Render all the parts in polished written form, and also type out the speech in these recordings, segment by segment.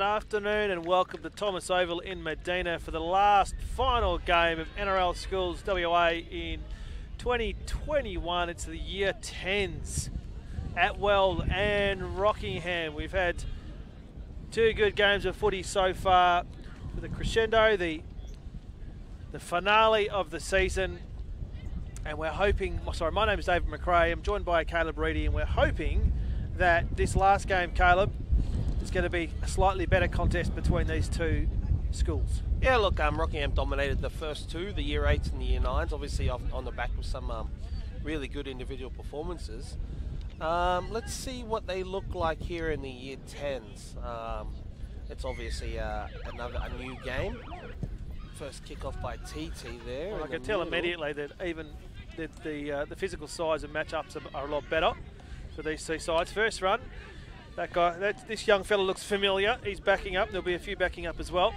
afternoon and welcome to Thomas Oval in Medina for the last final game of NRL Schools WA in 2021. It's the year 10's. Atwell and Rockingham. We've had two good games of footy so far with the crescendo, the finale of the season. And we're hoping, my name is David McRae. I'm joined by Caleb Reedy, and we're hoping that this last game, Caleb, is going to be a slightly better contest between these two schools. Yeah, look, Rockingham dominated the first two, the year 8s and the year 9s, obviously on the back of some really good individual performances. Let's see what they look like here in the year 10s. It's obviously a new game. First kickoff by TT there. Well, I can tell immediately that even the physical size and matchups are a lot better for these two sides. First run, this young fella looks familiar. He's backing up. There'll be a few backing up as well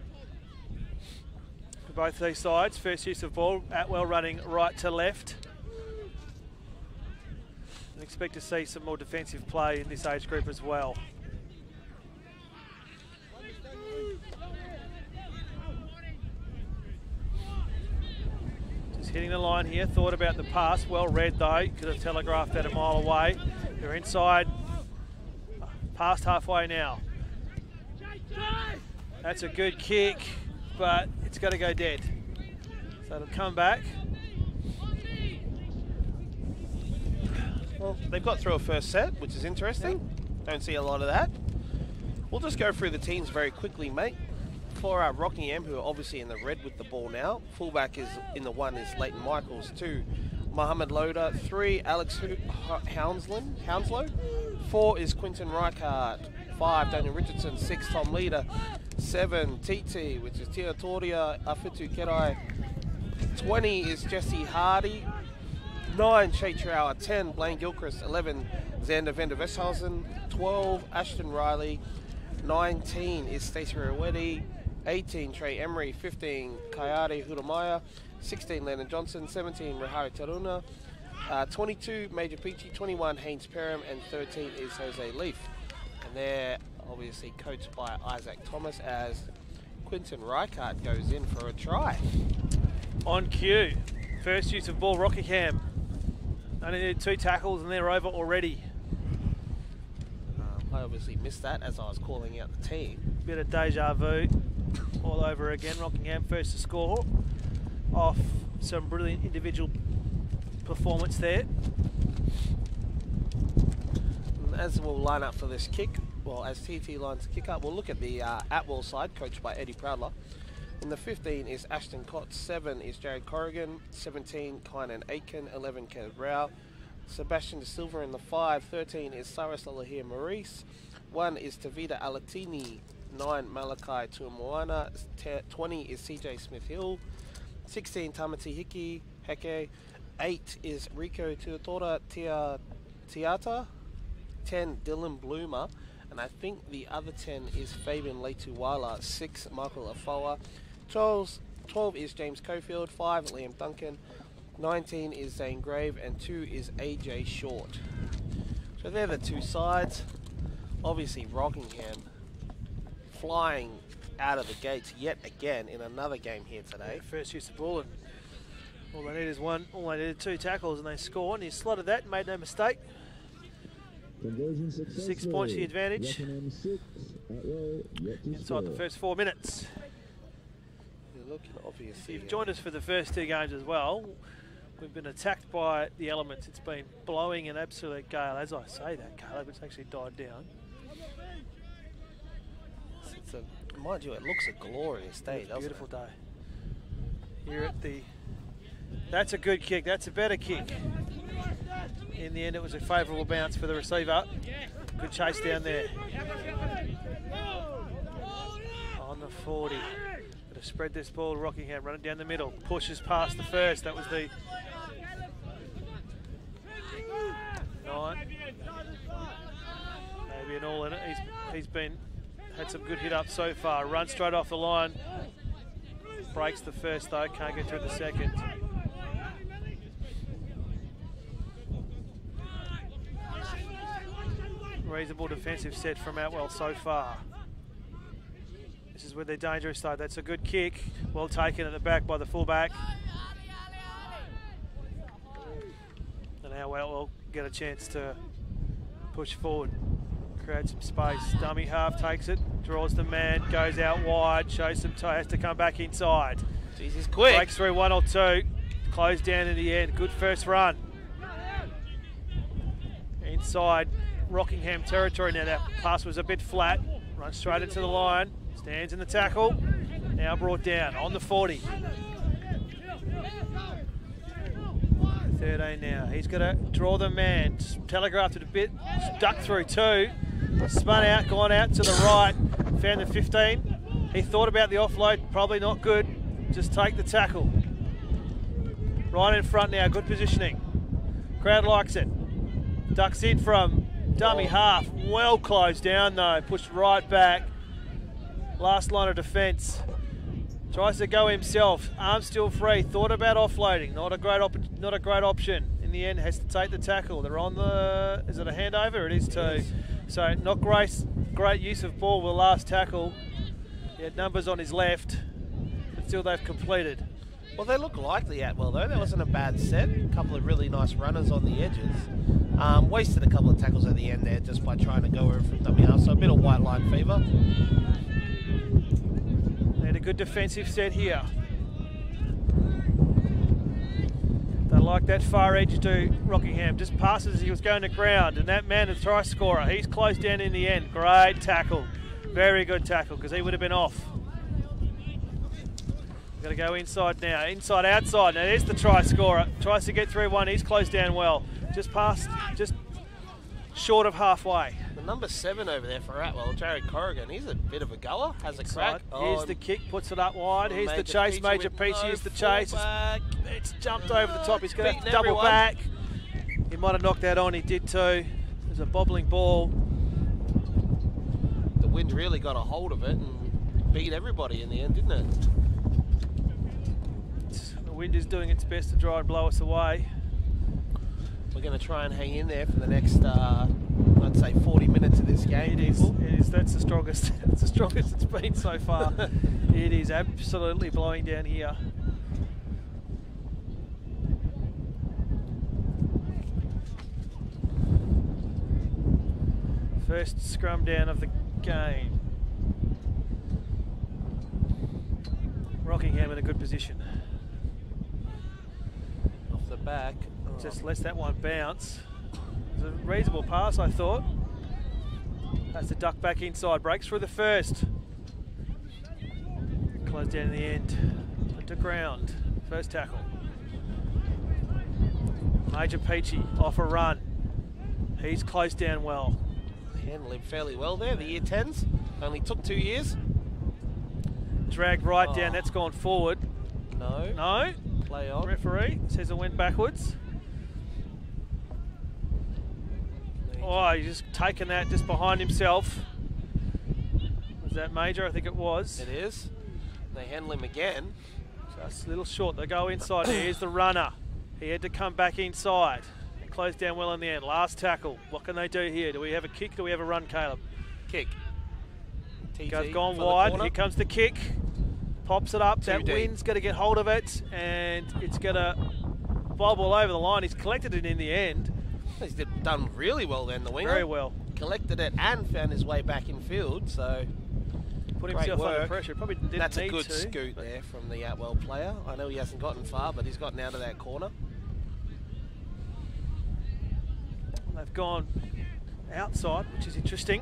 for both these sides. First use of ball, Atwell running right to left. I expect to see some more defensive play in this age group as well. Just hitting the line here, thought about the pass, well read though, could have telegraphed that a mile away. They're inside, past halfway now. That's a good kick, but it's got to go dead. So it'll come back. Well, they've got through a first set, which is interesting. Don't see a lot of that. We'll just go through the teams very quickly, mate. For Rockingham, who are obviously in the red with the ball now. Fullback is in the 1 is Leighton Michaels. 2, Mohammed Loader. 3, Alex Hounslow. 4 is Quinton Reichart. 5, Daniel Richardson. 6, Tom Leader. 7, TT, which is Tia Toria Afitu Kerai. 20 is Jesse Hardy. 9, Shay Trower. 10, Blaine Gilchrist. 11, Xander Vander Vesthausen. 12, Ashton Riley. 19 is Stacey Rowetty. 18, Trey Emery. 15, Kayade Hudamaya. 16, Landon Johnson. 17, Rahari Taruna. 22, Major Peachy. 21, Haynes Perham. And 13 is Jose Leaf. And they're obviously coached by Isaac Thomas as Quinton Reichart goes in for a try. On cue. First use of ball, Rockingham. Only needed 2 tackles and they're over already. I obviously missed that as I was calling out the team. Bit of deja vu all over again. Rockingham first to score off some brilliant individual performance there. And as we'll line up for this kick, well, as TT lines kick up, we'll look at the Atwell side, coached by Eddie Proudler. In the 15 is Ashton Cott, 7 is Jared Corrigan, 17 Kynan Aiken, 11 Kenneth Rao, Sebastian De Silva in the 5, 13 is Cyrus Lalahir Maurice, 1 is Tavita Alatini, 9 Malachi Tuamoana, 20 is CJ Smith-Hill, 16 Tamati Heke, 8 is Rico Tuatora Tiata, 10 Dylan Bloomer, and I think the other 10 is Fabian Leituwala, 6 Michael Afoa, 12 is James Cofield, 5 Liam Duncan, 19 is Zane Grave, and 2 is AJ Short. So they're the two sides. Obviously Rockingham flying out of the gates yet again in another game here today. First use of ball, and all they need is one. All they needed 2 tackles and they score, and he slotted that and made no mistake. 6 points to the advantage inside the first 4 minutes. If you've joined us for the first 2 games as well, we've been attacked by the elements. It's been blowing an absolute gale. As I say that, Caleb, it's actually died down. Mind you, it looks a glorious day, doesn't it? Beautiful day. Here at the... That's a good kick. That's a better kick. In the end, it was a favourable bounce for the receiver. Good chase down there. On the 40. Going to spread this ball, Rockingham, run it down the middle. Pushes past the first. That was the 9. Maybe an all in it. He's had some good hit ups so far. Run straight off the line. Breaks the first though. Can't get through the second. Reasonable defensive set from Atwell so far. is where they're dangerous though. That's a good kick. Well taken at the back by the fullback. And now we'll get a chance to push forward, create some space. Dummy half takes it, draws the man, goes out wide, shows some toe, has to come back inside. Jeez, he's quick. Breaks through one or two, closed down in the end. Good first run. Inside Rockingham territory now. That pass was a bit flat. Runs straight into the line. Stands in the tackle. Now brought down on the 40. 13 now. He's got to draw the man. Telegraphed it a bit. Stuck through two. Spun out, gone out to the right. Found the 15. He thought about the offload. Probably not good. Just take the tackle. Right in front now. Good positioning. Crowd likes it. Ducks in from dummy half. Well closed down though. Pushed right back. Last line of defence. Tries to go himself. Arms still free. Thought about offloading. Not a great option. In the end, has to take the tackle. They're on the. Is it a handover? It is too. So not great use of ball with the last tackle. He had numbers on his left, but still they've completed. Well, they look likely Atwell though. That wasn't a bad set. A couple of really nice runners on the edges. Wasted a couple of tackles at the end there just by trying to go over from dummy half. So a bit of white line fever. They had a good defensive set here. They like that far edge to Rockingham. Just passes as he was going to ground. And that man, the try scorer, he's closed down in the end. Great tackle. Very good tackle because he would have been off. Got to go inside now. Inside, outside. Now there's the try scorer. Tries to get through one. He's closed down well. Just past, just short of halfway. The number 7 over there for Atwell, Jared Corrigan. He's a bit of a goer. Has a crack. Here's the kick. Puts it up wide. Here's the chase. Major Peach. Here's the chase. It's jumped over the top. He's going to have to double back. He might have knocked that on. He did too. There's a bobbling ball. The wind really got a hold of it and beat everybody in the end, didn't it? The wind is doing its best to try and blow us away. We're going to try and hang in there for the next, I'd say, 40 minutes of this game. It is. That's the strongest. It's the strongest it's been so far. It is absolutely blowing down here. First scrum down of the game. Rockingham in a good position. Off the back. Just lets that one bounce. It was a reasonable pass, I thought. Has to duck back inside. Breaks through the first. Closed down in the end. Put to ground. First tackle. Major Peachy off a run. He's closed down well. Handled him fairly well there. The year 10's. Only took 2 years. Dragged right down. That's gone forward. No. No. Play on. Referee says it went backwards. Oh, he's just taken that just behind himself. Was that Major? I think it was. It is. They handle him again. Just a little short. They go inside. Here's the runner. He had to come back inside. And closed down well in the end. Last tackle. What can they do here? Do we have a kick? Do we have a run, Caleb? Kick. TT gone wide. Here comes the kick. Pops it up. That wind's going to get hold of it. And it's going to bob all over the line. He's collected it in the end. He's done really well then, the winger. Very well. Collected it and found his way back in field, so put himself under pressure. Probably didn't That's need a good to, scoot there from the Atwell player. I know he hasn't gotten far, but he's gotten out of that corner. They've gone outside, which is interesting.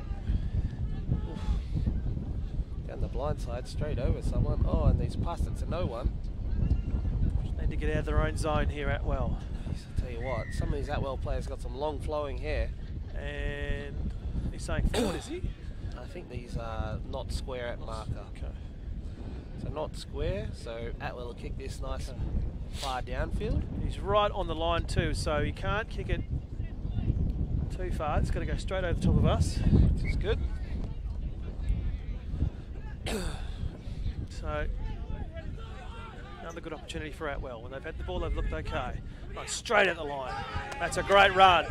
Down the blind side, straight over someone. Oh, and he's passed it to no one. Need to get out of their own zone here, Atwell. I'll tell you what, some of these Atwell players got some long flowing hair. And he's saying forward, is he? I think these are not square at marker. Okay. So not square, so Atwell will kick this nice far downfield. He's right on the line too, so he can't kick it too far. It's got to go straight over the top of us. Which is good. So, another good opportunity for Atwell. When they've had the ball, they've looked okay. Right, straight at the line. That's a great run.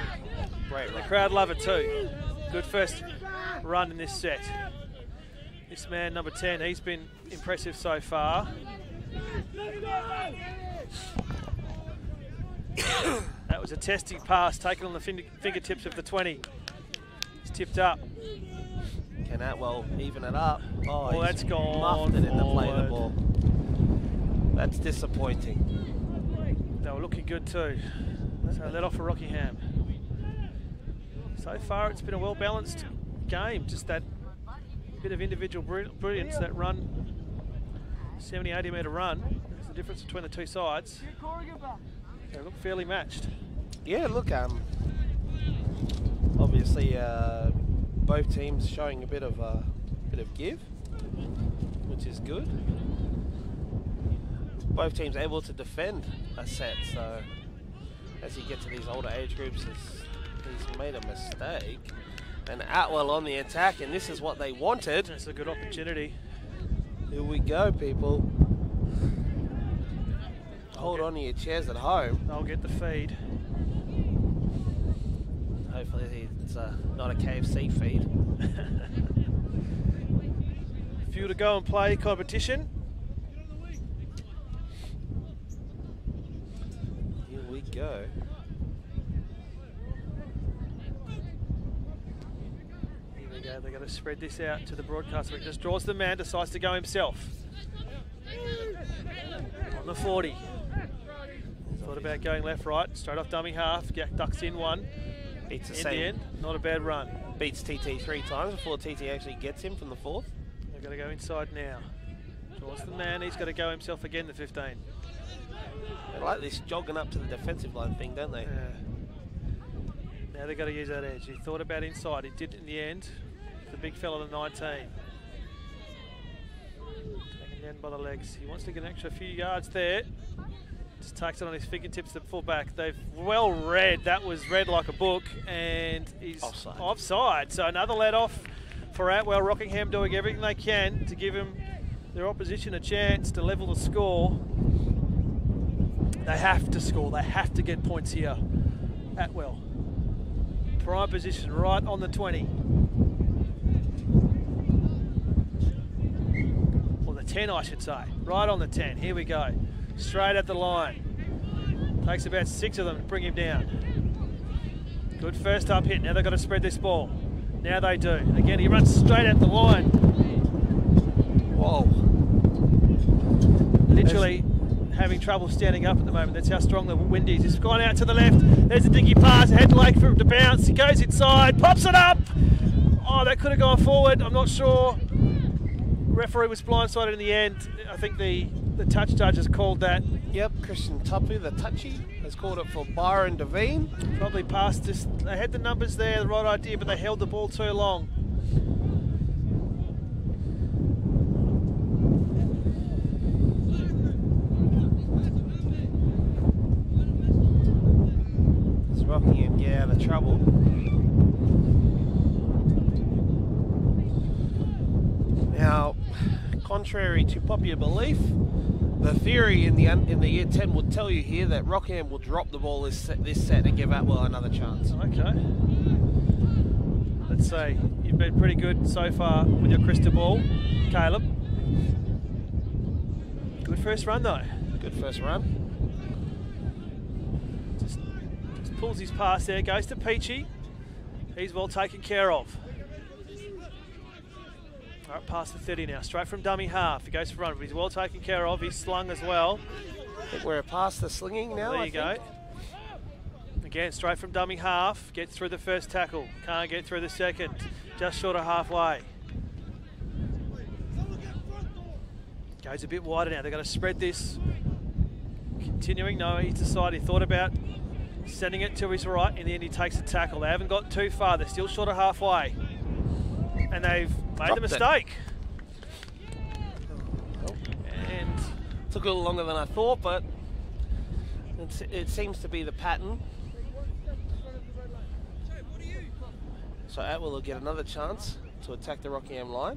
Great run. The crowd love it too. Good first run in this set. This man, number 10, he's been impressive so far. That was a testing pass taken on the fingertips of the 20. It's tipped up. Can Atwell even it up? Oh, that's gone. Muffed it in the play of the ball. That's disappointing. They were looking good too. So let off for Rockingham. So far, it's been a well-balanced game. Just that bit of individual brilliance, that run, 70, 80 metre run. There's the difference between the two sides. They look fairly matched. Yeah, look, obviously both teams showing a bit of give, which is good. Both teams able to defend a set, so as you get to these older age groups, he's made a mistake. And Atwell on the attack, and this is what they wanted. That's a good opportunity. Here we go, people. Hold on to your chairs at home. They'll get the feed. Hopefully it's not a KFC feed. Few to go and play competition. Here we go. They're going to spread this out to the broadcaster. He just draws the man, decides to go himself. On the 40. Thought about going left, right, straight off dummy half. Jack ducks in one. Beats the in same. the end, not a bad run. Beats TT 3 times before TT actually gets him from the 4th. They're going to go inside now. Draws the man, he's got to go himself again, the 15. They like this jogging up to the defensive line thing, don't they? Yeah. Now they've got to use that edge. He thought about inside, he did in the end. The big fella, the 19. Taken down by the legs. He wants to get an extra few yards there. Just takes it on his fingertips, the fullback. They've well read. That was read like a book, and he's offside. So another let off for Atwell. Rockingham doing everything they can to give him their opposition a chance to level the score. They have to score. They have to get points here. Atwell. Prime position right on the 20. Or the 10, I should say. Right on the 10. Here we go. Straight at the line. Takes about 6 of them to bring him down. Good first up hit. Now they've got to spread this ball. Now they do. Again, he runs straight at the line. Whoa. Literally having trouble standing up at the moment. That's how strong the wind is. He's gone out to the left. There's a dinky pass. Head leg for him to bounce. He goes inside. Pops it up. Oh, that could have gone forward. I'm not sure. Referee was blindsided in the end. I think the touch judge has called that. Yep, Christian Tupu, the touchy, has called it for Byron Devine. Probably passed this. They had the numbers there, the right idea, but they held the ball too long. It's Rockingham get out of trouble. Now, contrary to popular belief, the theory in the year 10 would tell you here that Rockingham will drop the ball this set and give Atwell another chance. Okay. Let's say you've been pretty good so far with your crystal ball, Caleb. Good first run though. Good first run. Just pulls his pass there, goes to Peachy. He's well taken care of. All right, past the 30 now, straight from dummy half. He goes for run, but he's well taken care of. He's slung as well. I think we're past the slinging now. There you go. Again, straight from dummy half. Gets through the first tackle. Can't get through the second. Just short of halfway. Goes a bit wider now. They've got to spread this. Continuing. No, he's decided. He thought about sending it to his right. In the end, he takes a tackle. They haven't got too far. They're still short of halfway. And they've made the mistake. And took a little longer than I thought, but it seems to be the pattern. So Atwell will get another chance to attack the Rockingham line.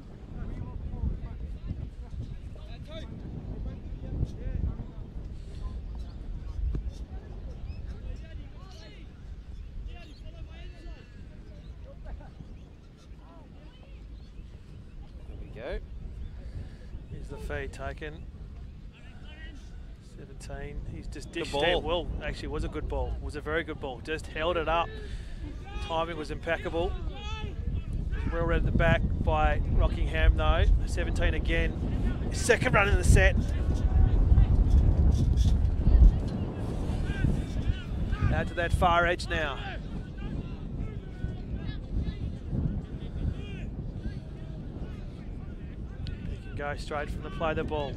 There we go. feed taken. 17. He's just dished ball. it well. Actually, it was a good ball. It was a very good ball. Just held it up. Timing was impeccable. Well read at the back by Rockingham though. 17 again. Second run in the set. Out to that far edge now. He can go straight from the play of the ball.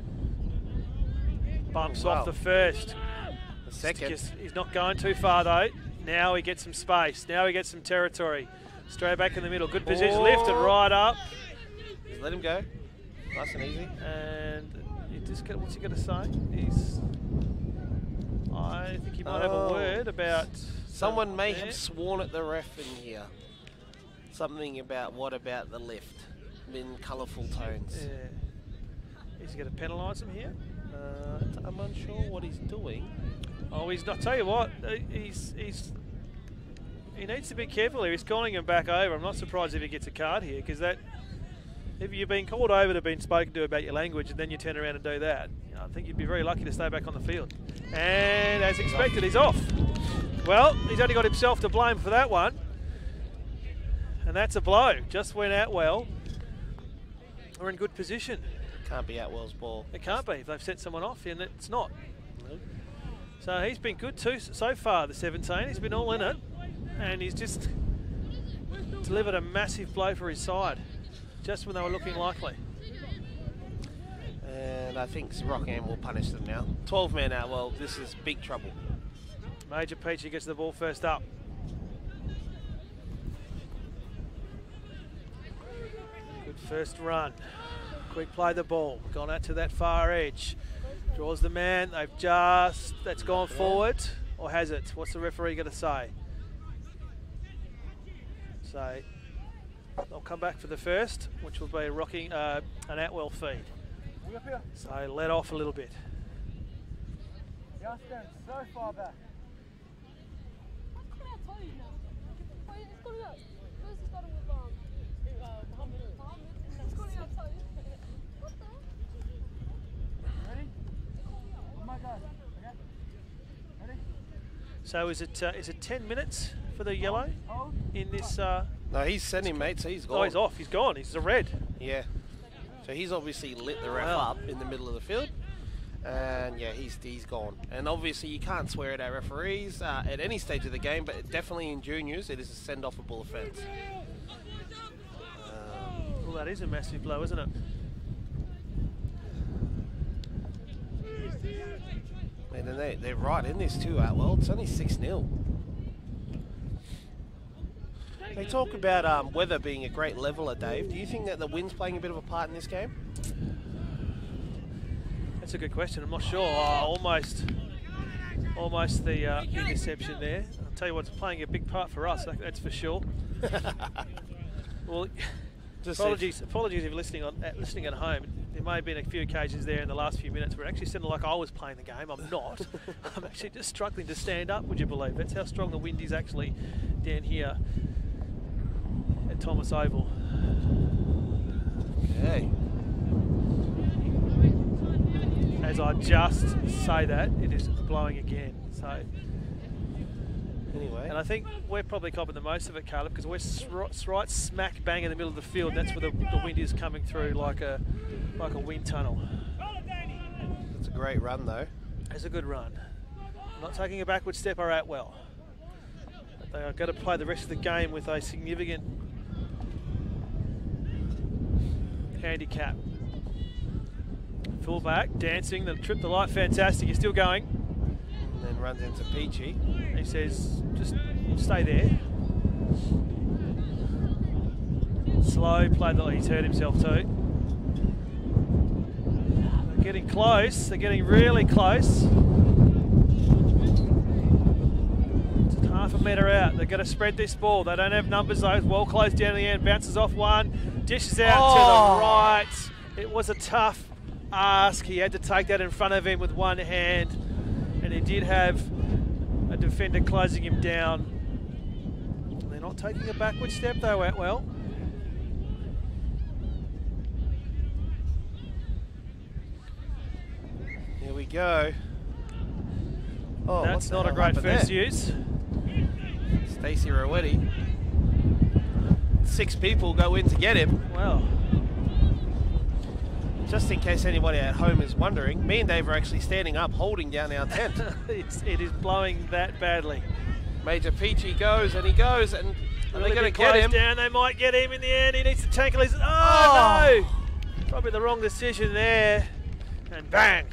Bumps off the first. The second. He's not going too far though. Now he gets some space. Now he gets some territory. Straight back in the middle. Good position. Lifted right up. Just let him go. Nice and easy. And he just get, what's he going to say? I think he might have a word about... Someone may have sworn at the ref in here. Something about what about the lift in colourful tones. Yeah. Is he going to penalise him here? I'm unsure what he's doing. Oh, he's not. Tell you what, he needs to be careful here. He's calling him back over. I'm not surprised if he gets a card here, because that, if you've been called over to been spoken to about your language and then you turn around and do that, you know, I think you'd be very lucky to stay back on the field. And as expected, he's off. Well, he's only got himself to blame for that one. And that's a blow. Just went Atwell. We're in good position. Can't be Atwell's ball. It can't be if they've set someone off, and it's not. So he's been good too so far, the 17. He's been all in it, and he's just delivered a massive blow for his side, just when they were looking likely. And I think Rockingham will punish them now. 12-man Atwell, this is big trouble. Major Peachy gets the ball first up. Good first run. Quick play the ball. Gone out to that far edge. Draws the man. They've just... That's gone forward. Or has it? What's the referee going to say? So they'll come back for the first, which will be an Atwell feed. So let off a little bit. Justin, so far back. So is it 10 minutes for the yellow in this? No, he's sending, mate, so he's gone. Oh, he's off. He's gone. He's a red. Yeah. So he's obviously lit the ref up in the middle of the field. And yeah, he's gone. And obviously you can't swear at our referees at any stage of the game, but definitely in juniors it is a send-offable offence. Well, that is a massive blow, isn't it? And they're right in this too, Atwell. It's only 6-0. They talk about weather being a great leveler, Dave. Do you think that the wind's playing a bit of a part in this game? That's a good question. I'm not sure. Almost the interception there. I'll tell you what's playing a big part for us. That's for sure. Well, apologies if you're listening at home. There may have been a few occasions there in the last few minutes where it actually sounded like I was playing the game. I'm not. I'm actually just struggling to stand up, would you believe? That's how strong the wind is actually down here at Thomas Oval. Okay. As I just say that, it is blowing again. So anyway, and I think we're probably copping the most of it, Caleb, because we're right smack bang in the middle of the field. That's where the wind is coming through like a wind tunnel. It's a great run, though. It's a good run. Not taking a backward step are Atwell. But they are going to play the rest of the game with a significant handicap. Fullback, dancing, the trip to light, fantastic, he's still going. And then runs into Peachy. He says, just stay there. Slow play, he's hurt himself too. They're getting close, they're getting really close. It's half a metre out, they're going to spread this ball. They don't have numbers though, well close down the end, bounces off one, dishes out to the right. It was a tough ask. He had to take that in front of him with one hand, and he did have a defender closing him down. They're not taking a backward step though, Atwell. we go. Oh, That's not a great first use. Stacey Rowetti. 6 people go in to get him. Wow. Just in case anybody at home is wondering, me and Dave are actually standing up holding down our tent. It is blowing that badly. Major Peachy goes and he goes, and are they going to get him? Down. They might get him in the end. He needs to tackle his... Oh, no! Probably the wrong decision there. And bang.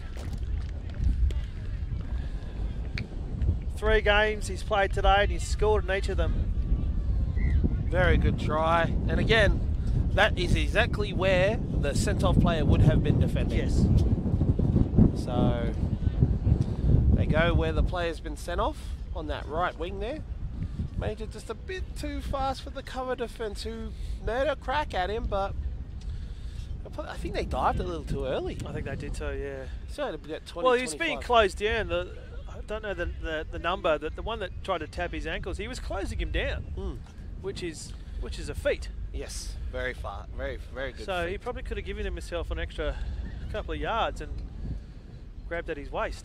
3 games he's played today and he's scored in each of them. Very good try. And again, that is exactly where the sent-off player would have been defending. Yes. So they go where the player's been sent off on that right wing there. Major just a bit too fast for the cover defence, who made a crack at him, but I think they dived a little too early. I think they did too, yeah. So it got 20, well, he's 25. being closed down. I don't know the number, the one that tried to tap his ankles, he was closing him down, which is a feat. Yes, very far, very good. So feat. he probably could have given himself an extra couple of yards and grabbed at his waist.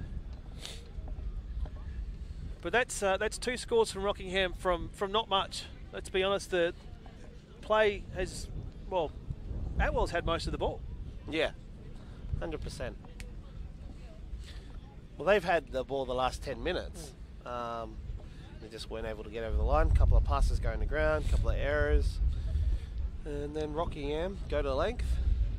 But that's 2 scores from Rockingham from not much. Let's be honest, the play has, well, Atwell's had most of the ball. Yeah, 100%. Well, they've had the ball the last 10 minutes. They just weren't able to get over the line. A couple of passes going to ground, a couple of errors. And then Rockingham go to length.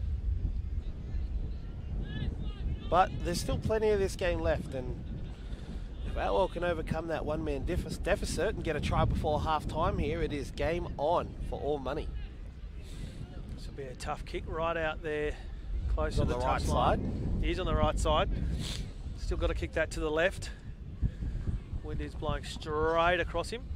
But there's still plenty of this game left, and if Atwell can overcome that one-man deficit and get a try before half-time here, it is game on for all money. This will be a tough kick right out there, close to on the right touchline. side. He's on the right side. Still got to kick that to the left. Wind is blowing straight across him.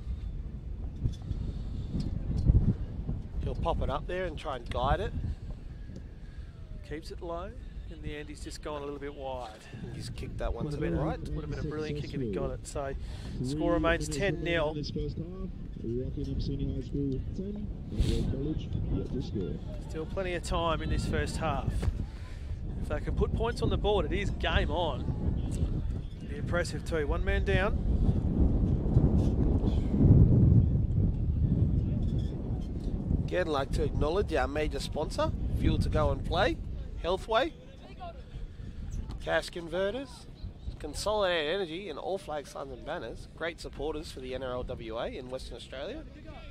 He'll pop it up there and try and guide it. Keeps it low. In the end, he's just gone a little bit wide. He's kicked that one to the Would right. have been a brilliant kick if he got it. So, score remains 10-0. This first half, Rockingham Senior High School 10, Atwell College yet to score. Still plenty of time in this first half. If they can put points on the board, it is game on. Be impressive too. 1 man down. Again, I'd like to acknowledge our major sponsor, Fuel to Go and Play, Healthway, Cash Converters, Consolidated Energy, and All Flag Signs and Banners, great supporters for the NRL WA in Western Australia.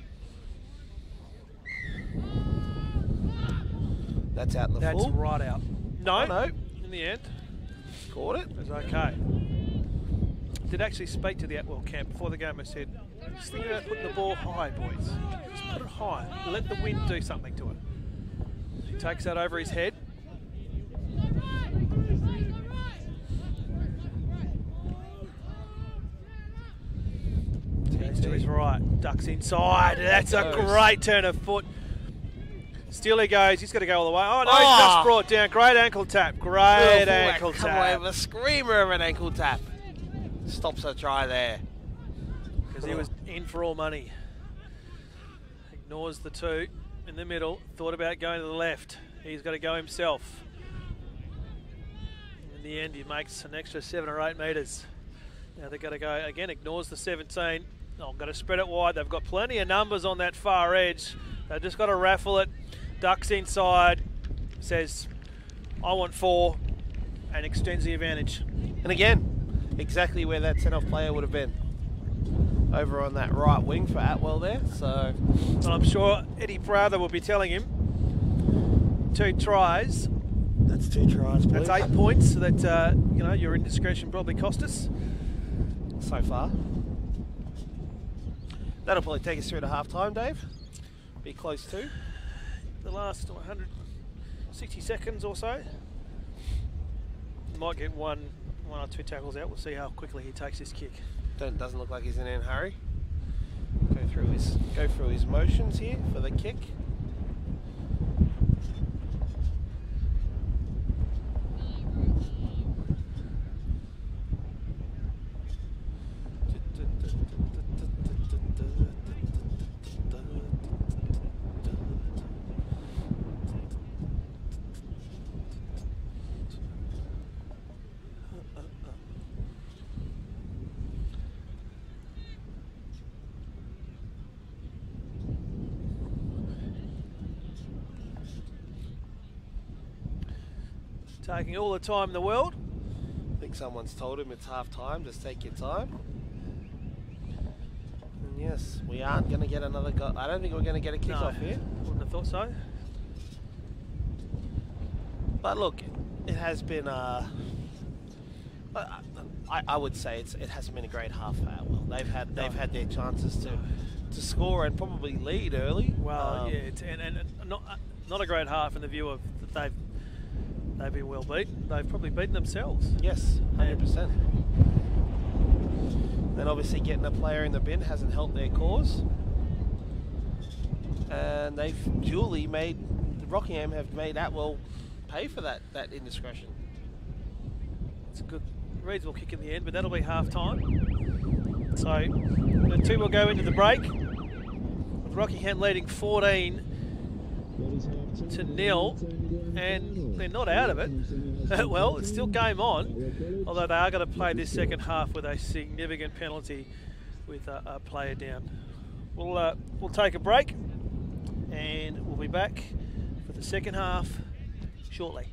That's out in the That's full. right out. No, no. In the end, Caught it. it was okay. Did actually speak to the Atwell camp before the game. I said, just think about putting the ball high, boys. Just put it high. Let the wind do something to it. He takes that over his head. Goes to his right. Ducks inside. That's a great turn of foot. Still he goes. He's got to go all the way. Oh, no, he's just brought down. Great ankle tap. Great ankle tap. Come over, screamer of an ankle tap. Stops a try there. Because he was in for all money. Ignores the 2 in the middle. Thought about going to the left. He's got to go himself. In the end, he makes an extra 7 or 8 metres. Now they've got to go again. Ignores the 17. Oh, got to spread it wide. They've got plenty of numbers on that far edge. They've just got to raffle it. Ducks inside. Says, I want 4, and extends the advantage. And again, exactly where that sent-off player would have been. Over on that right wing for Atwell there. So, and I'm sure Eddie Prather will be telling him 2 tries. That's 2 tries. That's 8 points. So that you know, your indiscretion probably cost us so far. That'll probably take us through to half-time, Dave. Be close to the last 160 seconds or so. Might get one or 2 tackles out. We'll see how quickly he takes this kick. Doesn't look like he's in any hurry. Go through his motions here for the kick. taking all the time in the world. I think someone's told him it's half time, just take your time. And yes, we aren't going to get another goal. I don't think we're going to get a kickoff here. Wouldn't have thought so. But look, it has been, I would say it hasn't been a great half for Atwell. They've had their chances to score and probably lead early. Well, yeah, and not a great half in the view of that they've been well beaten. They've probably beaten themselves. Yes, 100%. Then obviously getting a player in the bin hasn't helped their cause. And they've duly made, Rockingham have made Atwell pay for that indiscretion. It's a good, reasonable kick in the end, but that'll be half time. So the two will go into the break, with Rockingham leading 14-0, and they're not out of it. Well, it's still game on, although they are going to play this second half with a significant penalty with a player down. We'll take a break, and we'll be back for the second half shortly.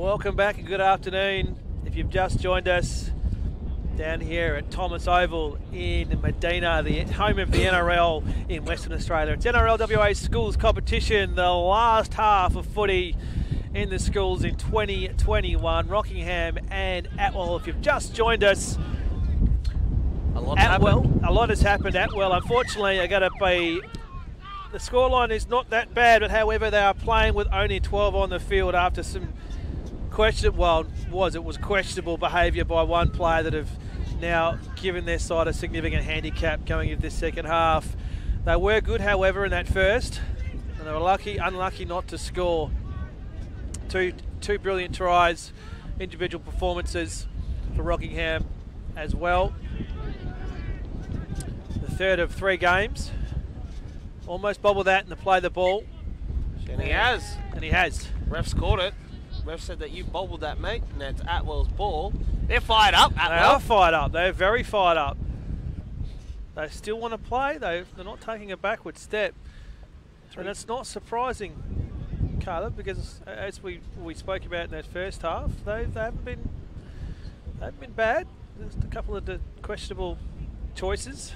Welcome back and good afternoon. If you've just joined us down here at Thomas Oval in Medina, the home of the NRL in Western Australia. It's NRL WA Schools competition, the last half of footy in the schools in 2021. Rockingham and Atwell. If you've just joined us, a lot has happened. Atwell, unfortunately, are going to be... The scoreline is not that bad, but however, they are playing with only 12 on the field after some questionable behaviour by one player that have now given their side a significant handicap going into this second half. They were good, however, in that first, and they were unlucky not to score. Two brilliant tries, individual performances for Rockingham as well. The third of 3 games. Almost bobbled that and to play the ball. And he has. And he has. Ref scored it. Ref said that you bobbled that, mate, and that's Atwell's ball. They're fired up, Atwell. They are fired up. They're very fired up. They still want to play. They're not taking a backward step. And it's not surprising, Caleb, because as we spoke about in that first half, they haven't been bad. There's a couple of questionable choices.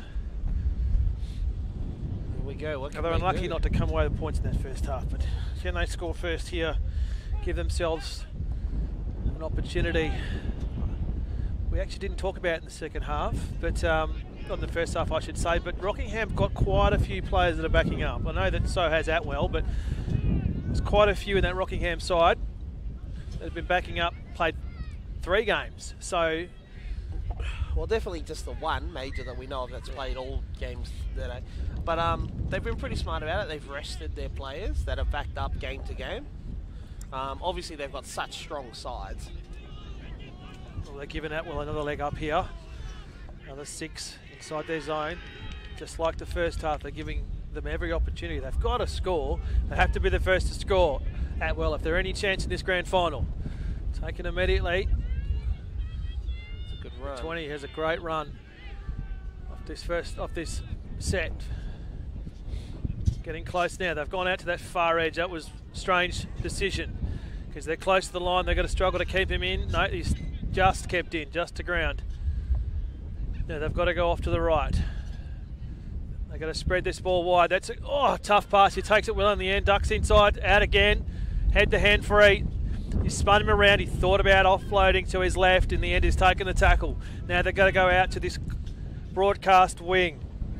Here we go. They're unlucky not to come away with points in that first half, but can they score first here, give themselves an opportunity? We actually didn't talk about it in the second half, but not in the first half, I should say. But Rockingham got quite a few players that are backing up. I know that so has Atwell, but there's quite a few in that Rockingham side that have been backing up, played 3 games. So, well, definitely just the one major that we know of that's played all games today. But they've been pretty smart about it. They've rested their players that have backed up game to game. Obviously, they've got such strong sides. Well, they're giving Atwell another leg up here. Another 6 inside their zone. Just like the first half, they're giving them every opportunity. They've got to score. They have to be the first to score, Atwell, if they're any chance in this grand final. Taken immediately. It's a good run. 20 has a great run off this set. Getting close now. They've gone out to that far edge. That was a strange decision because they're close to the line. They're going to struggle to keep him in. No, he's just kept in, just to ground. Now they've got to go off to the right. They've got to spread this ball wide. That's a tough pass. He takes it well in the end. Ducks inside, out again. Head to hand free. He spun him around. He thought about offloading to his left. In the end, he's taken the tackle. Now they've got to go out to this broadcast wing.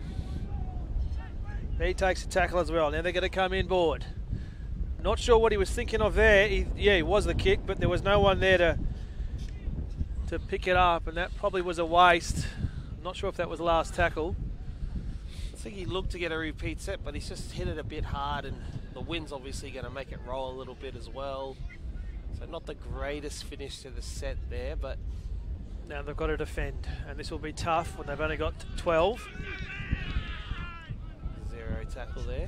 He takes the tackle as well. Now they're going to come inboard. Not sure what he was thinking of there. He was the kick, but there was no one there to pick it up, and that probably was a waste. I'm not sure if that was the last tackle. I think he looked to get a repeat set, but he's just hit it a bit hard, and the wind's obviously going to make it roll a little bit as well. So not the greatest finish to the set there, but... Now they've got to defend, and this will be tough when they've only got 12. 0 tackle there.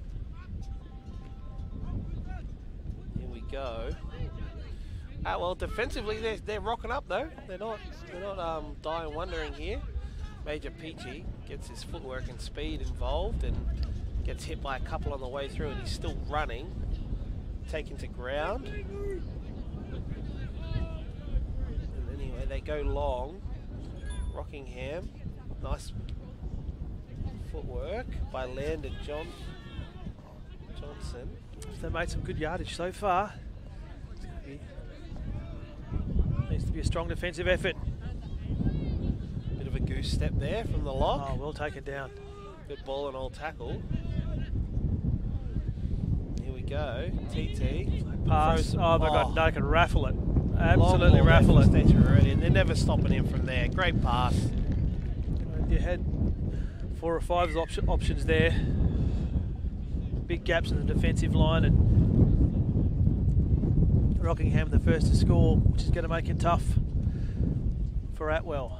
Here we go. Well, defensively they're rocking up though. They're not dying wondering here. Major Peachy gets his footwork and speed involved and gets hit by a couple on the way through, and he's still running, taken to ground. And anyway, they go long. Rockingham, nice footwork by Landon Johnson. They made some good yardage so far. Needs to be a strong defensive effort. Bit of a goose step there from the lock. Oh, well taken down. Good ball and all tackle. Here we go. TT. Pass. They can raffle it. Absolutely raffle it. And they're never stopping him from there. Great pass. You had 4 or 5 options there. Big gaps in the defensive line, and Rockingham the first to score, which is going to make it tough for Atwell.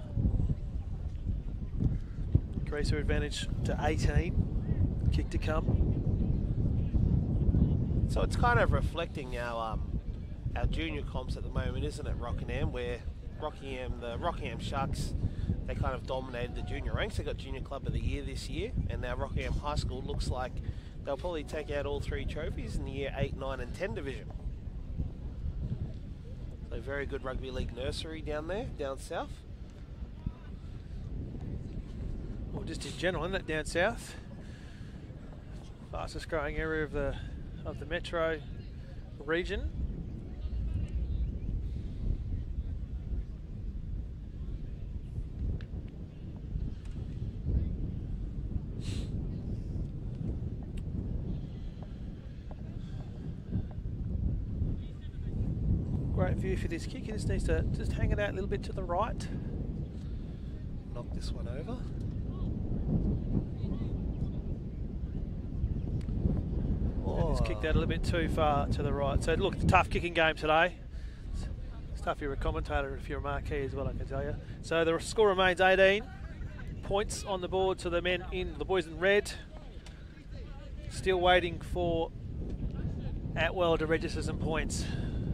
Increase their advantage to 18. Kick to come. So it's kind of reflecting our junior comps at the moment, isn't it, Rockingham? Where the Rockingham Sharks, they kind of dominated the junior ranks. They got Junior Club of the Year this year, and now Rockingham High School looks like they'll probably take out all 3 trophies in the year 8, 9 and 10 division. A very good rugby league nursery down there, down south. Or just in general, isn't it, down south? Fastest growing area of the metro region. Great view for this kick. He just needs to just hang it out a little bit to the right. Knock this one over. And just kicked that a little bit too far to the right. So look, tough kicking game today. It's tough you're a commentator if you're a marquee as well, I can tell you. So the score remains 18 points on the board to the men in the boys in red. Still waiting for Atwell to register some points.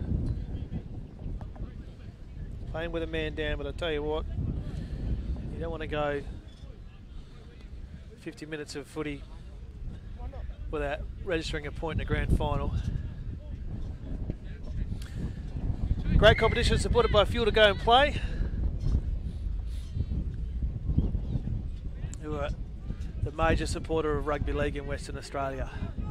Playing with a man down, but I tell you what, you don't want to go 50 minutes of footy without registering a point in a grand final. Great competition supported by Fuel to Go and Play, who are the major supporter of rugby league in Western Australia.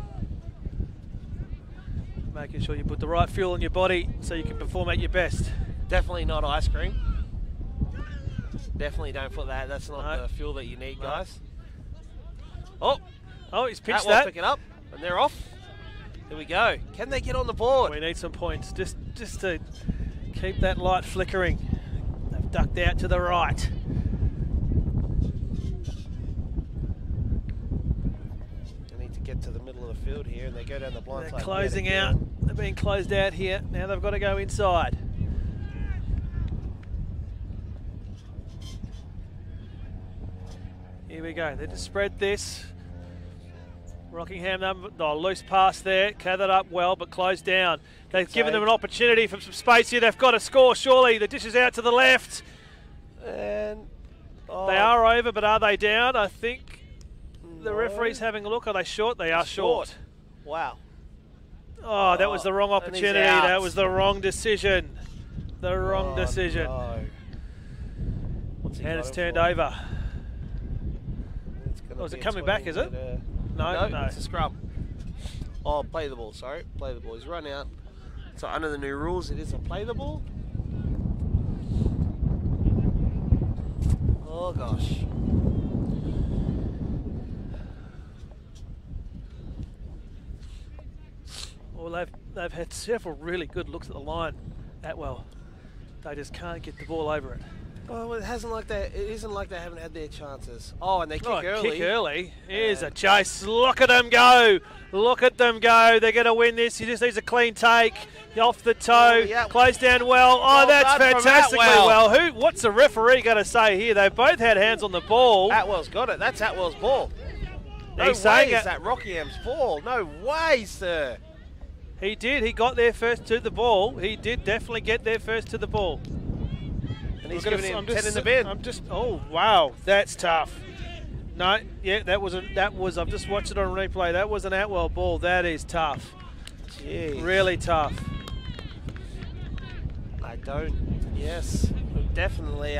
Making sure you put the right fuel in your body so you can perform at your best. Definitely not ice cream. Definitely don't put that. That's not the fuel that you need, guys. Oh, he's pitched Atwell that. pick it up, and they're off. Here we go. Can they get on the board? We need some points just to keep that light flickering. They've ducked out to the right. They need to get to the middle of the field here, and they go down the blind side. They're closing out. They're being closed out here. Now they've got to go inside. Here we go. They just spread this. Rockingham, loose pass there. Gathered up well, but closed down. They've given them an opportunity for some space here. They've got to score, surely. The dish is out to the left. And they are over, but are they down? I think the referee's having a look. Are they short? They are short. Wow. Oh, that was the wrong opportunity. That was the wrong decision. The wrong decision. No. And it's turned over. Oh, is it coming back, is it? No, it's a scrum. Oh, play the ball, sorry. Play the ball. He's run out. So under the new rules, it is a play the ball. Oh, gosh. Well, they've had several really good looks at the line, Atwell. They just can't get the ball over it. Oh, it isn't like they haven't had their chances. Oh, and they kick early. Kick early. Here's a chase. Look at them go. Look at them go. They're going to win this. He just needs a clean take. Off the toe. Close down well. Oh, that's fantastically well. What's the referee going to say here? They both had hands on the ball. Atwell's got it. That's Atwell's ball. No He's way saying is that Rockingham's ball. No way, sir. He did. He got there first to the ball. He did definitely get there first to the ball. And he's giving him 10 in the bin. Oh, wow. That's tough. No, yeah, that was, I've just watched it on replay. That was an Atwell ball. That is tough. Jeez. Really tough. Yes, definitely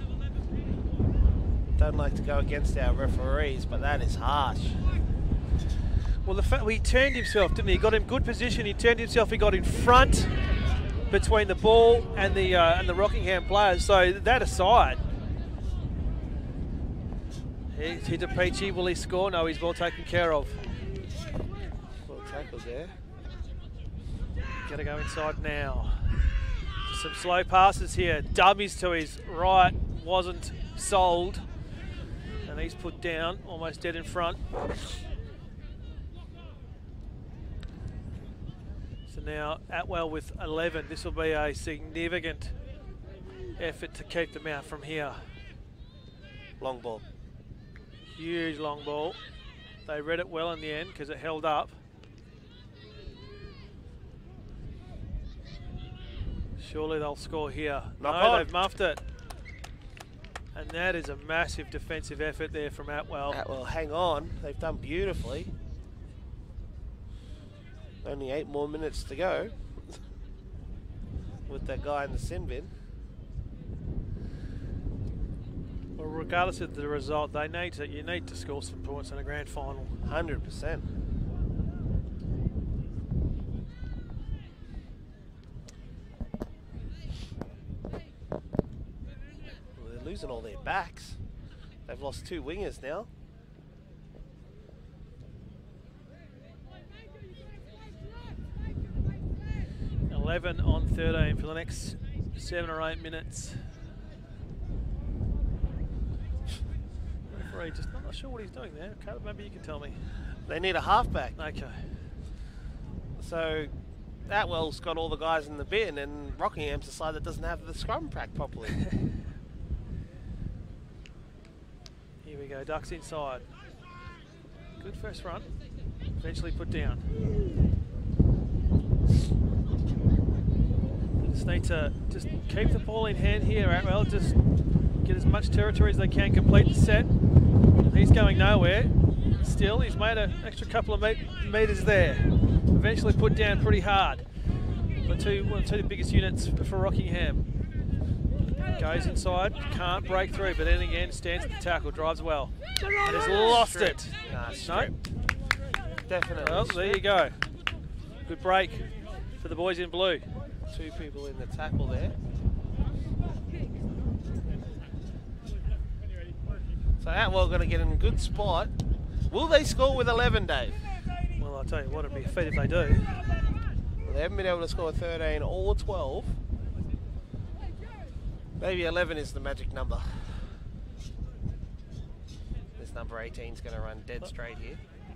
don't like to go against our referees, but that is harsh. Well, the fact he turned himself, didn't he? He got in good position. He turned himself. He got in front between the ball and the Rockingham players. So that aside, he's a peachy. Will he score? No, he's well taken care of. Well tackled there. Got to go inside now. Some slow passes here. Dummies to his right. Wasn't sold. And he's put down, almost dead in front. So now Atwell with 11. This will be a significant effort to keep them out from here. Long ball. Huge long ball. They read it well in the end because it held up. Surely they'll score here. No, they've muffed it. And that is a massive defensive effort there from Atwell. Atwell, hang on. They've done beautifully. Only 8 more minutes to go. with that guy in the sin bin. Well, regardless of the result, you need to score some points in a grand final. 100%. Well, they're losing all their backs. They've lost 2 wingers now. $11 on 13 for the next 7 or 8 minutes. Referee just not sure what he's doing there. Caleb, maybe you can tell me. They need a halfback. Okay. So Atwell's got all the guys in the bin, and Rockingham's the side that doesn't have the scrum pack properly. Here we go, Ducks inside. Good first run. Eventually put down. Just need to just keep the ball in hand here, Atwell. Just get as much territory as they can, complete the set. He's going nowhere. Still, he's made an extra couple of metres there. Eventually put down pretty hard. One of the biggest units for Rockingham. Goes inside, can't break through, but then again stands at the tackle, drives well. And has lost it. No. Definitely. Well, there you go. Good break for the boys in blue. 2 people in the tackle there. So Atwell going to get in a good spot. Will they score with 11, Dave? Well, I'll tell you what, it'd be a feat if they do. Well, they haven't been able to score 13 or 12. Maybe 11 is the magic number. This number 18 is going to run dead straight here.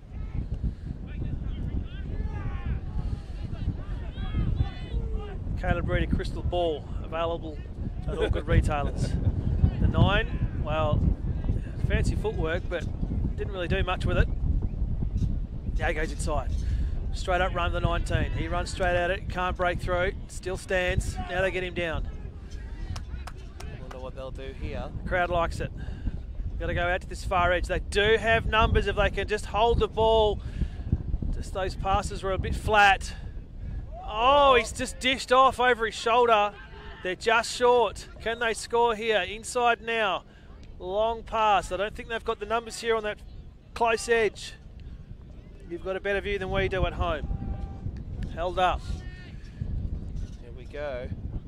Caleb Reedy crystal ball available at all good retailers. The 9, well, fancy footwork, but didn't really do much with it. Now he goes inside. Straight up run the 19. He runs straight at it, can't break through, still stands. Now they get him down. Wonder what they'll do here. The crowd likes it. Got to go out to this far edge. They do have numbers if they can just hold the ball. Just those passes were a bit flat. Oh, he's just dished off over his shoulder. They're just short. Can they score here? Inside now. Long pass. I don't think they've got the numbers here on that close edge. You've got a better view than we do at home. Held up. Here we go.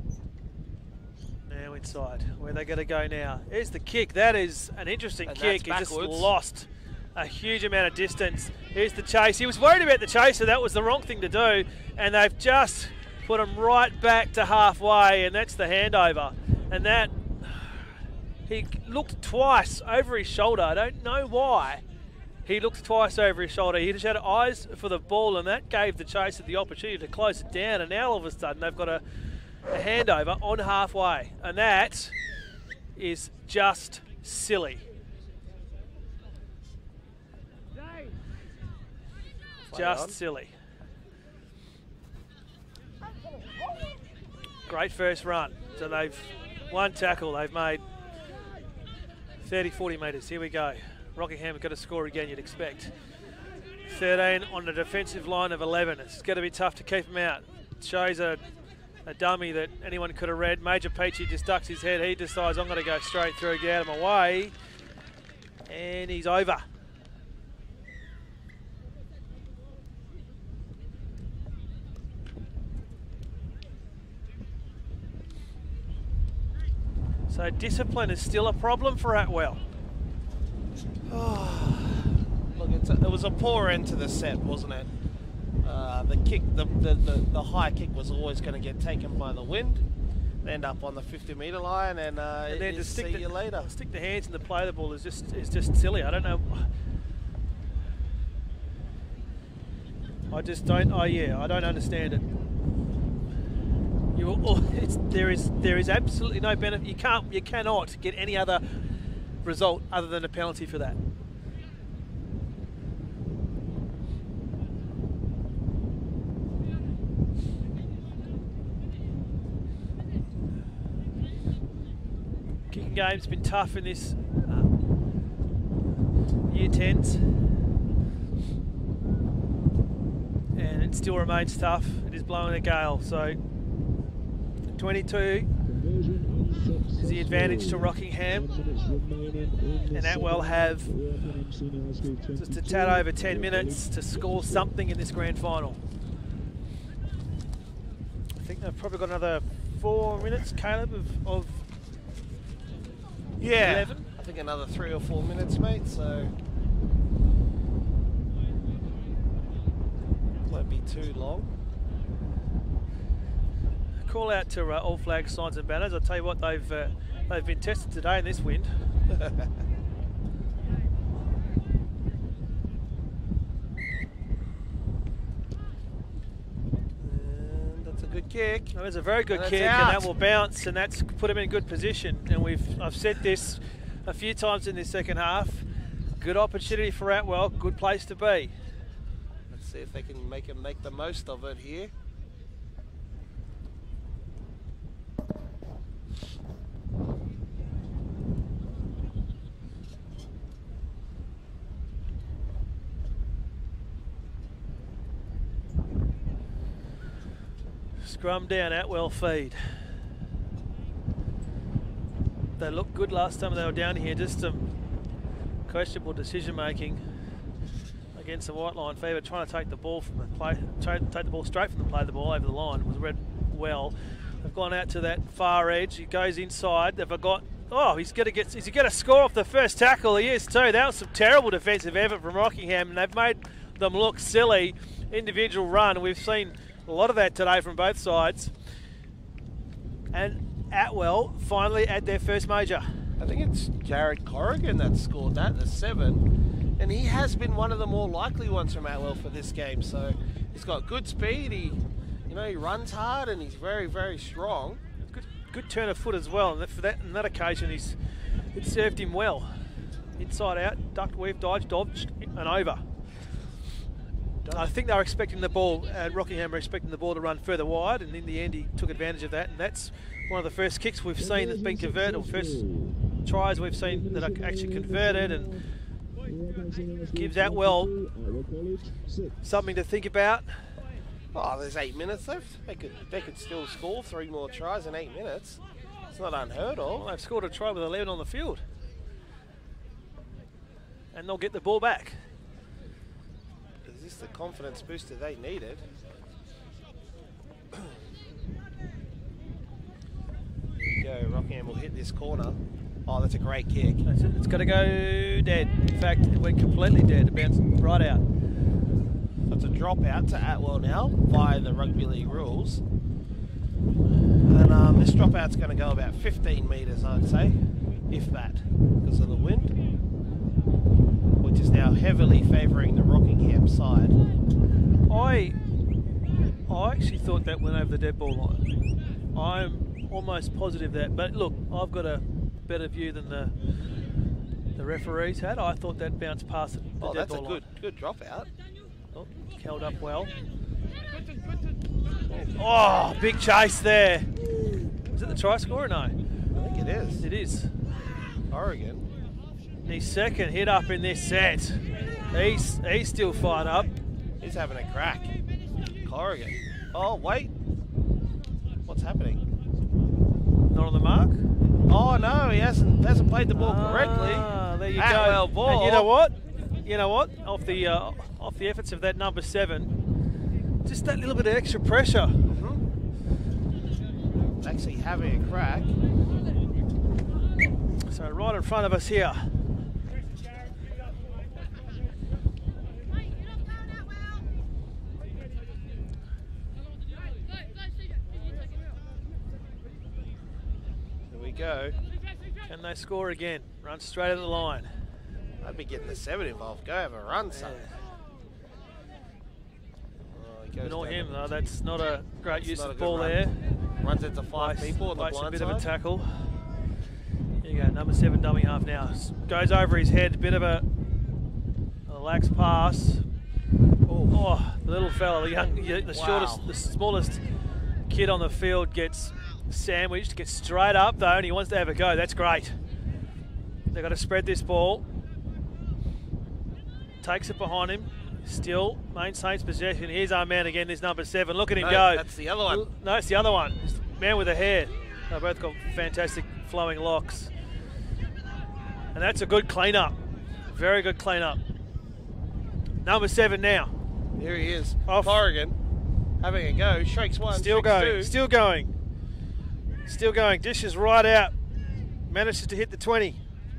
Now inside. Where are they going to go now? Here's the kick. That is an interesting kick. He just lost a huge amount of distance. Here's the chase. He was worried about the chase, so that was the wrong thing to do. And they've just put him right back to halfway, and that's the handover. And that, he looked twice over his shoulder. I don't know why. He looked twice over his shoulder. He just had eyes for the ball, and that gave the chaser the opportunity to close it down. And now all of a sudden they've got a handover on halfway. And that is just silly. Just silly. Great first run. So they've one tackle. They've made 30, 40 metres. Here we go. Rockingham have got to score again, you'd expect. 13 on the defensive line of 11. It's going to be tough to keep them out. It shows a dummy that anyone could have read. Major Peachy just ducks his head. He decides, I'm going to go straight through, get out of my way. And he's over. So discipline is still a problem for Atwell. Look, it was a poor end to the set, wasn't it? The kick, the high kick was always going to get taken by the wind. End up on the 50-metre line, and then to see you later. Stick the hands in the play of the ball is just silly. I don't know. I just don't. Oh yeah, I don't understand it. There is absolutely no benefit. You cannot get any other result other than a penalty for that. Kicking game's been tough in this year 10s, and it still remains tough. It is blowing a gale, so 22 is the advantage to Rockingham, and Atwell have just a tad over 10 minutes to score something in this grand final. I think they've probably got another 4 minutes, Caleb, of 11. I think another 3 or 4 minutes, mate, so won't be too long. Call out to all flags, signs and banners. I'll tell you what, they've been tested today in this wind. And that's a good kick. That was a very good kick, out. and that will bounce, and that's put him in good position. And I've said this a few times in this second half. Good opportunity for Atwell. Good place to be. Let's see if they can make the most of it here. Scrum down, Atwell feed. They looked good last time they were down here, just some questionable decision making against the white line fever, trying to take the ball from the play, take the ball straight from the play, the ball over the line. It was read well. They've gone out to that far edge. He goes inside. They've got, oh, is he going to score off the first tackle? He is too. That was some terrible defensive effort from Rockingham, and they've made them look silly. Individual run. We've seen a lot of that today from both sides. And Atwell finally at their first major. I think it's Jared Corrigan that scored that, the 7. And he has been one of the more likely ones from Atwell for this game. So he's got good speed, he runs hard, and he's very, very strong. Good turn of foot as well. And on that occasion, it served him well. Inside out, ducked, weave, dodged, and over. I think they were expecting the ball, Rockingham were expecting the ball to run further wide, and in the end he took advantage of that, and that's one of the first kicks we've seen that's been converted, or first tries we've seen that are actually converted, and gives Atwell something to think about. Oh, there's 8 minutes left. They could still score 3 more tries in 8 minutes. It's not unheard of. Well, they've scored a try with 11 on the field, and they'll get the ball back. Is this the confidence booster they needed? Here we go. Rockingham will hit this corner. Oh, that's a great kick. That's it. It's got to go dead. In fact, it went completely dead. It bounced right out. That's a drop out to Atwell now via the rugby league rules. And this drop out's going to go about 15 metres, I'd say, if that, because of the wind, which is now heavily favouring the Rockingham side. I actually thought that went over the dead ball line. I'm almost positive that, but look, I've got a better view than the referees had. I thought that bounced past the dead ball line. Oh, that's a good drop out. Oh, held up well. Oh, big chase there. Is it the try scorer? No. I think it is. It is. Oregon. And his second hit up in this set. He's still fired up. He's having a crack. Corrigan. Oh, wait. What's happening? Not on the mark? Oh, no, he hasn't played the ball correctly. There you Atwell go. ball. And you know what? Off the efforts of that number 7, just that little bit of extra pressure. Actually having a crack. So right in front of us here. Here we go. Can they score again? Run straight at the line. I'd be getting the 7 involved. Go have a run, son. Ignore him though, that's not a great use of the ball run. there. Runs into 5 people on the Makes a blind bit side. of a tackle. Here you go, number 7 dummy half now. Goes over his head, bit of a lax pass. Oh, the little fella, the shortest, the smallest kid on the field gets sandwiched, gets straight up though, and he wants to have a go. That's great. They've got to spread this ball. Takes it behind him. Still maintains possession. Here's our man again, this number 7. Look at him go. That's the other one. No, it's the other one. man with a hair. They've both got fantastic flowing locks. And that's a good clean-up. Very good clean-up. Number 7 now. Here he is. Off. Corrigan having a go. Shakes one. Still shakes going. two. Still going. Still going. Dishes right out. Manages to hit the 20.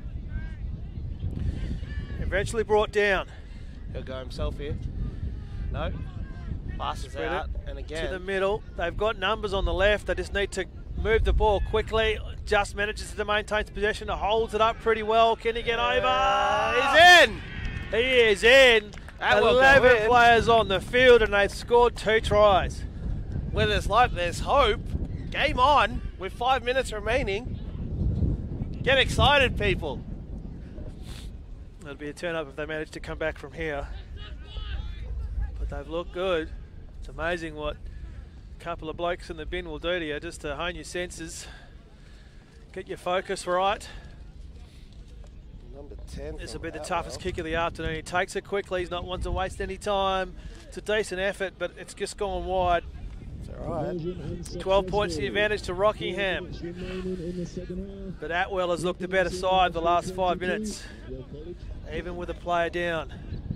Eventually brought down. He'll go himself here. No. Passes Spread out. it And again. to the middle. They've got numbers on the left. They just need to move the ball quickly. Just manages to maintain possession. Holds it up pretty well. Can he get over? He's in. He is in. Atwell 11 players on the field, and they've scored 2 tries. Where there's life, there's hope. Game on with 5 minutes remaining. Get excited, people. It'll be a turn-up if they manage to come back from here. But they've looked good. It's amazing what a couple of blokes in the bin will do to you, just to hone your senses, get your focus right. Number 10. This will be the toughest kick of the afternoon. He takes it quickly. He's not one to waste any time. It's a decent effort, but it's just gone wide. It's all right. 12 points the advantage to Rockingham. But Atwell has looked the better side the last 5 minutes, even with a player down.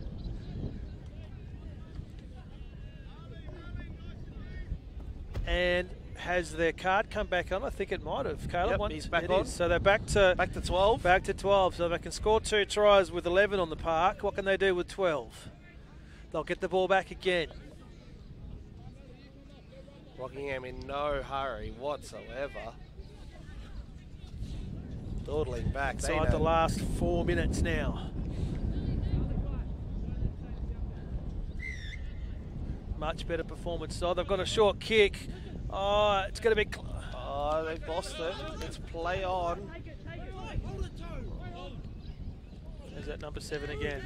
And has their card come back on? I think it might have. Caleb, Yep, he's back on. So they're back to 12. Back to 12. So they can score 2 tries with 11 on the park. What can they do with 12? They'll get the ball back again. Rockingham in no hurry whatsoever. Dawdling back. Inside the last 4 minutes now. Much better performance. Oh, they've got a short kick. Oh, it's going to be... Oh, they've lost it. Let's play on. There's that number 7 again.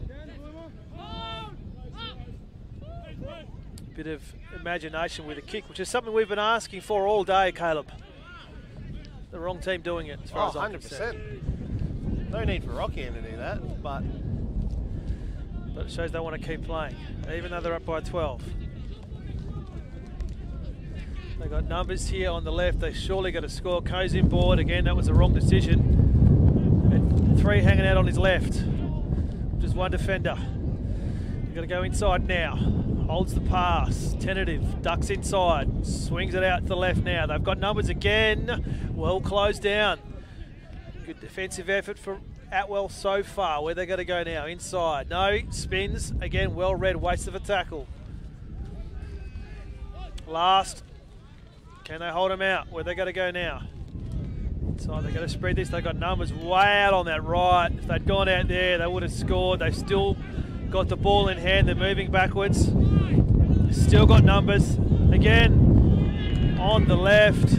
Bit of imagination with a kick, which is something we've been asking for all day, Caleb. The wrong team doing it, as far as I'm concerned. 100%. No need for Rockingham to do that, but it shows they want to keep playing, even though they're up by 12. They've got numbers here on the left. They surely got to score. Co's in board. Again, that was a wrong decision. And 3 hanging out on his left. Just 1 defender. You've got to go inside now. Holds the pass. Tentative. Ducks inside. Swings it out to the left now. They've got numbers again. Well closed down. Good defensive effort for Atwell so far. Where they got to go now? Inside. No. Spins. Again, well read. Waste of a tackle. Last. Can they hold them out? Where they got to go now? Inside. They got to spread this. They've got numbers way out on that right. If they'd gone out there, they would have scored. They've still got the ball in hand. They're moving backwards. Still got numbers. Again, on the left.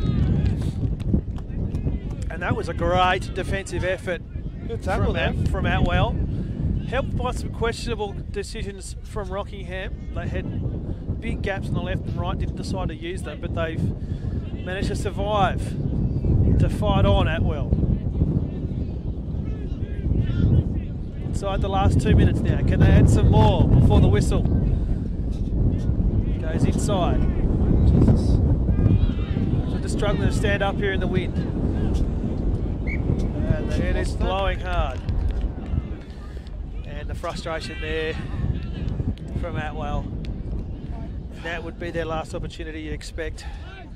And that was a great defensive effort. Good tackle from Atwell. Helped by some questionable decisions from Rockingham. They had big gaps on the left and right, didn't decide to use them, but they've managed to survive, to fight on Atwell. Inside the last 2 minutes now. Can they add some more before the whistle? Goes inside. Jesus. So just struggling to stand up here in the wind. And it is blowing hard. And the frustration there from Atwell. And that would be their last opportunity, you'd expect.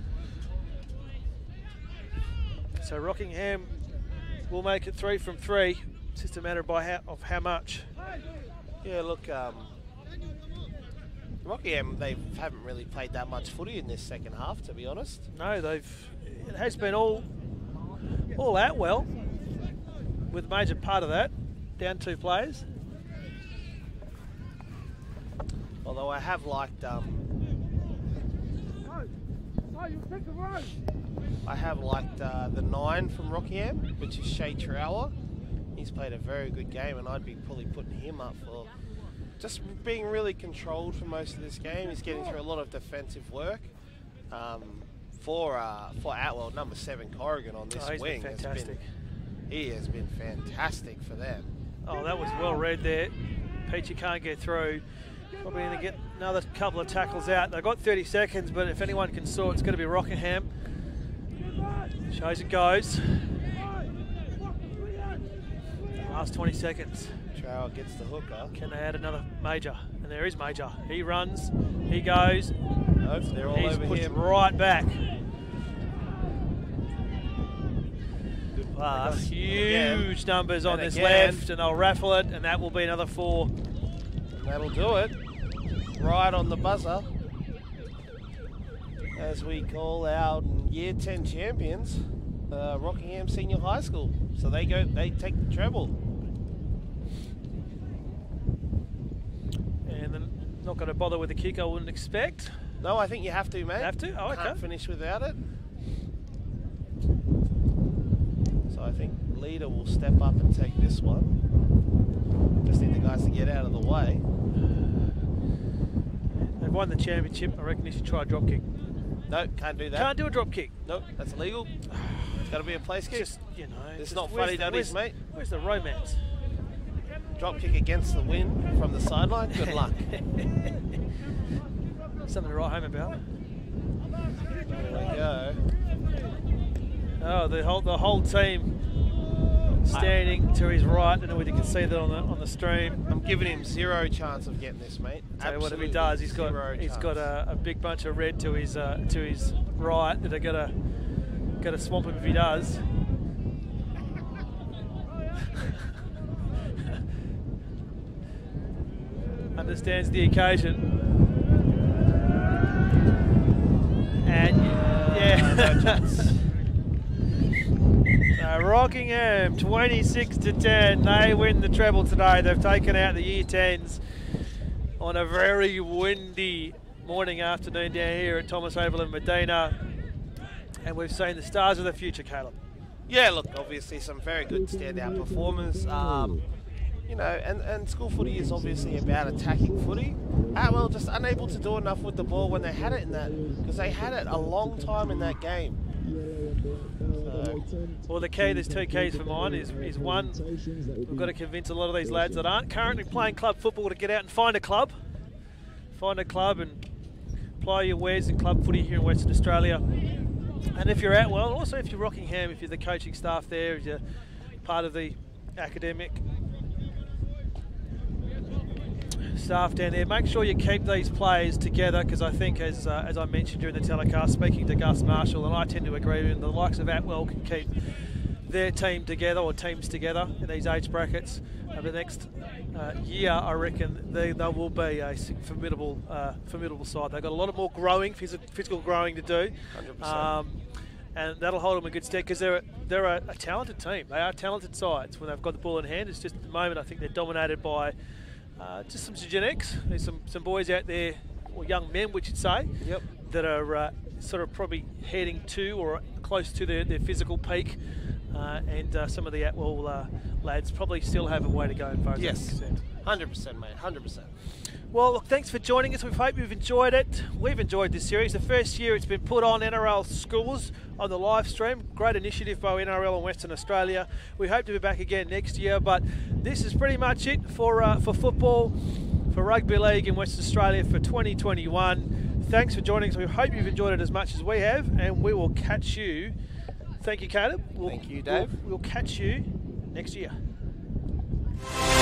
So Rockingham will make it 3 from 3. It's just a matter of how much. Yeah, look, Rockingham, they haven't really played that much footy in this second half, to be honest. No, it has been all Atwell, with a major part of that, down 2 players. Although I have liked the 9 from Rockingham, which is Shea Trower. He's played a very good game, and I'd be probably putting him up for just being really controlled for most of this game. He's getting through a lot of defensive work. For Atwell, number 7 Corrigan on this wing. Been fantastic. He has been fantastic for them. Oh, that was well read there. Peachy can't get through. Probably going to get another couple of tackles out. They've got 30 seconds, but if anyone can sort, it's going to be Rockingham. Shows it goes. Last 20 seconds. Trower gets the hooker. Can they add another Major? And there is Major. He runs, he goes. Nope, they're all He's over pushed him. right back. Good pass. Huge numbers on this again. left, and they'll raffle it, and that will be another 4. And that'll do it. Right on the buzzer. As we call our Year 10 champions, Rockingham Senior High School. So they take the treble. And then not going to bother with the kick, I wouldn't expect. No, I think you have to, mate. Have to? Oh, okay. Can't finish without it. So I think Leader will step up and take this one. Just need the guys to get out of the way. They've won the championship. I reckon you should try a drop kick. No, can't do that. Can't do a drop kick. Nope, that's illegal. It's got to be a place kick. Just, you know. It's just not where's funny, the- Dunnies, mate. Where's the romance? Drop kick against the wind from the sideline. Good luck. Something to write home about. There we go. Oh, the whole team standing to his right. I don't know whether you can see that on the stream. I'm giving him zero chance of getting this, mate. Tell you what, if he Absolutely does, he's got a big bunch of red to his right that are gonna swamp him if he does. Understands the occasion. And yeah. No chance. So Rockingham 26-10. They win the treble today. They've taken out the Year 10's on a very windy morning afternoon down here at Thomas Oval in Medina. And we've seen the stars of the future, Caleb. Yeah, look, obviously some very good standout performers. You know, and school footy is obviously about attacking footy. Atwell just unable to do enough with the ball when they had it in that, because they had it a long time in that game. So, Well, the key, there's 2 keys for mine, is one, we've got to convince a lot of these lads that aren't currently playing club football to get out and find a club. Find a club and apply your wares in club footy here in Western Australia. And if you're Atwell, also if you're Rockingham, if you're the coaching staff there, if you're part of the academic staff down there, make sure you keep these players together, because I think, as I mentioned during the telecast, speaking to Gus Marshall, and I tend to agree with him, the likes of Atwell can keep their team together, or teams together, in these age brackets. Over the next year, I reckon they will be a formidable side. They've got a lot of more growing, physical growing to do. 100%. And that'll hold them in good stead, because they're a talented team. They are talented sides when they've got the ball in hand. It's just at the moment I think they're dominated by just some genetics. There's some boys out there, or young men, we should say, Yep. that are sort of probably heading to or close to their physical peak. And some of the Atwell lads probably still have a way to go as far as Yes. that's concerned. 100%, mate. 100%. Well, look, thanks for joining us. We hope you've enjoyed it. We've enjoyed this series. The first year it's been put on NRL Schools on the live stream. Great initiative by NRL in Western Australia. We hope to be back again next year, but this is pretty much it for football, for rugby league in Western Australia for 2021. Thanks for joining us. We hope you've enjoyed it as much as we have, and we will catch you. Thank you, Caleb. Thank you, Dave. We'll catch you next year.